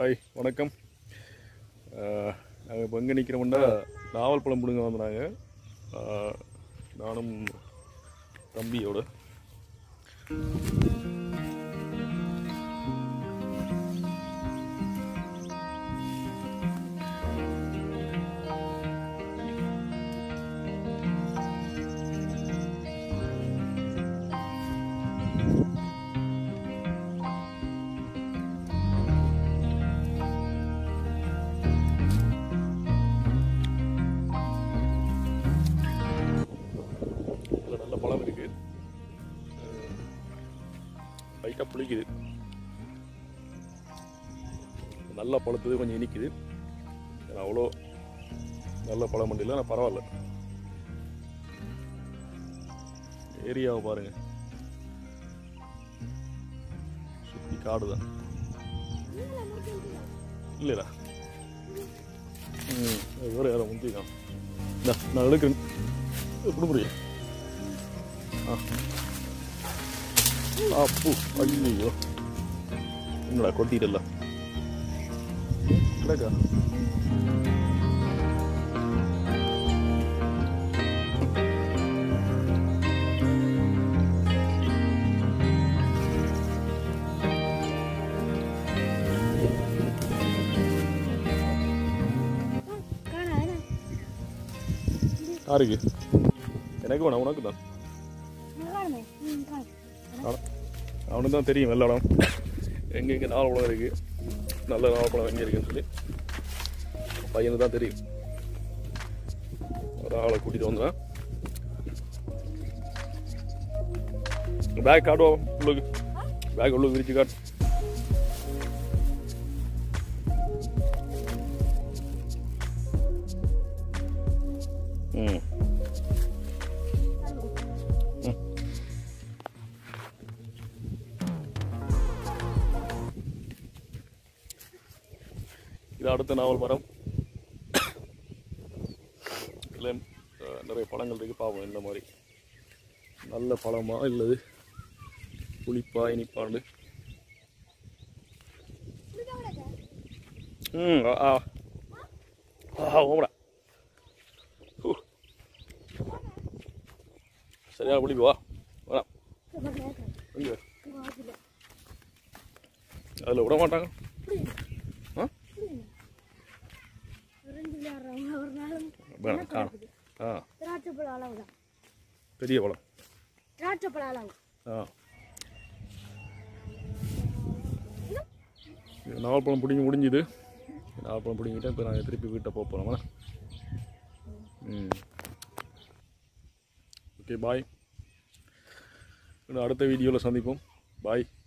Hi வணக்கம். நாங்கள் இப்போ எங்கே நிற்கிறோம்னா நாவல் பழம் பிடுங்க வந்துனாங்க. நானும் தம்பியோட நல்ல பழம் இருக்குது. லைட்டாக புளிக்குது, நல்லா பழுத்தது, கொஞ்சம் இனிக்குது. அவ்வளோ நல்ல பழம் இல்லை, ஆனால் பரவாயில்ல. ஏரியாவை பாருங்க, சுற்றி காடு தான். இல்லைடா, வேறு யாரும் முந்திக்கான். நான் எடுக்கிறேன், எப்படி முடியும்? பூ ஐயோ, என்னடா கொட்டிடல கிடக்கா? யாருக்கு? எனக்கு வேணாம், உனக்கு தான். அவனுக்கு தான் தெரியும் எல்லா இடம் எங்கெங்கே நாவல் பழம் இருக்குது, நல்ல நாவல் பழம் எங்கே இருக்குன்னு சொல்லி பையனுக்கு தான் தெரியும். ஒரு ஆளை கூட்டிகிட்டு வந்துடுவேன். பேக் காட்டுவோம், உள்ளுக்கு பேக் உள்ளுக்கு விரிச்சு காட்டு. இது அடுத்த நாவல் மரம். இதில் நிறைய பழங்கள் இருக்குது. பார்ப்போம் இந்த மாதிரி நல்ல பழமா இல்லது புளிப்பா இனிப்பாண்டு. ஓமடா, சரியா புளிப்பா வேணாம், அதில் விட மாட்டாங்க. பெரிய பழம், நாவல் பழம் பிடிங்க முடிஞ்சுது. நாவல் பழம் பிடிங்கிட்டேன். இப்போ நாங்கள் திருப்பி வீட்டை போக போகிறோம். Okay, bye. இன்னும் அடுத்த வீடியோவில் சந்திப்போம். பாய்.